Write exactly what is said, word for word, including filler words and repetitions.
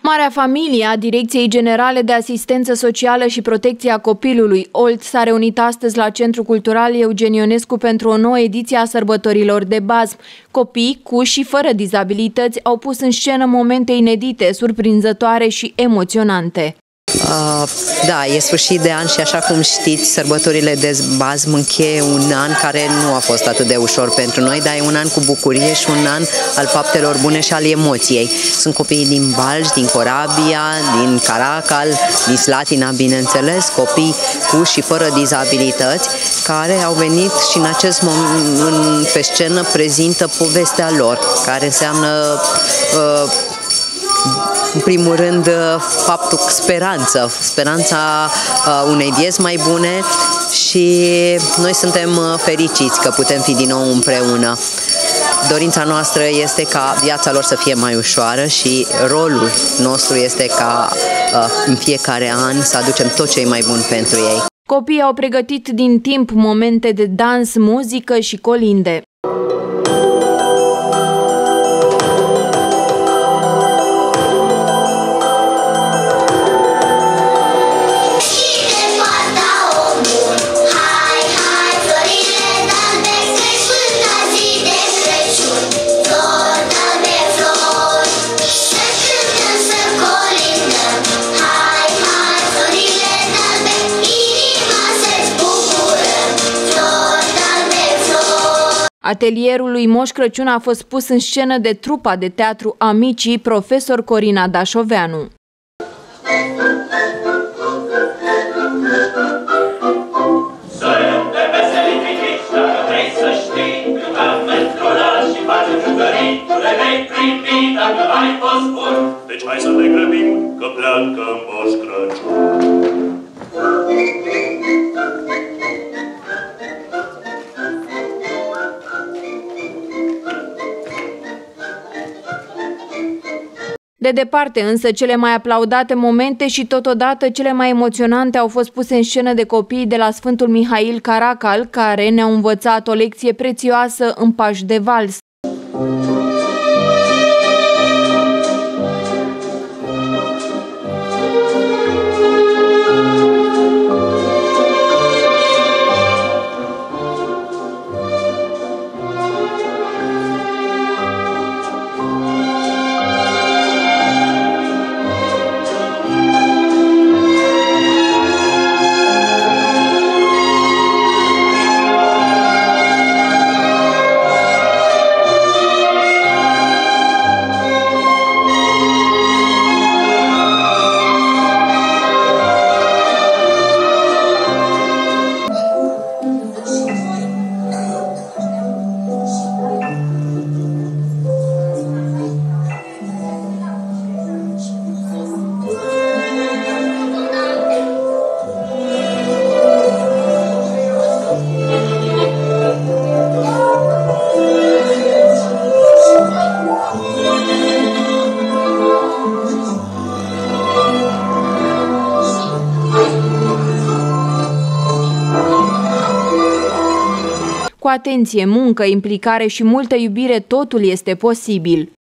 Marea Familie a Direcției Generale de Asistență Socială și Protecția Copilului, O L T, s-a reunit astăzi la Centrul Cultural Eugen Ionescu pentru o nouă ediție a sărbătorilor de bazm. Copii cu și fără dizabilități au pus în scenă momente inedite, surprinzătoare și emoționante. Uh, da, e sfârșit de an și așa cum știți, sărbătorile de bazm încheie un an care nu a fost atât de ușor pentru noi, dar e un an cu bucurie și un an al faptelor bune și al emoției. Sunt copiii din Balj, din Corabia, din Caracal, din Slatina, bineînțeles, copii cu și fără dizabilități care au venit și în acest moment pe scenă prezintă povestea lor, care înseamnă uh, în primul rând, faptul, speranță, speranța unei vieți mai bune și noi suntem fericiți că putem fi din nou împreună. Dorința noastră este ca viața lor să fie mai ușoară și rolul nostru este ca în fiecare an să aducem tot ce e mai bun pentru ei. Copiii au pregătit din timp momente de dans, muzică și colinde. Atelierul lui Moș Crăciun a fost pus în scenă de trupa de teatru Amicii, profesor Corina Dașoveanu. Deci hai să ne grăbim că pleacă Moș Crăciun. De departe, însă, cele mai aplaudate momente și totodată cele mai emoționante au fost puse în scenă de copiii de la Sfântul Mihail Caracal, care ne-au învățat o lecție prețioasă în pași de vals. Cu atenție, muncă, implicare și multă iubire, totul este posibil.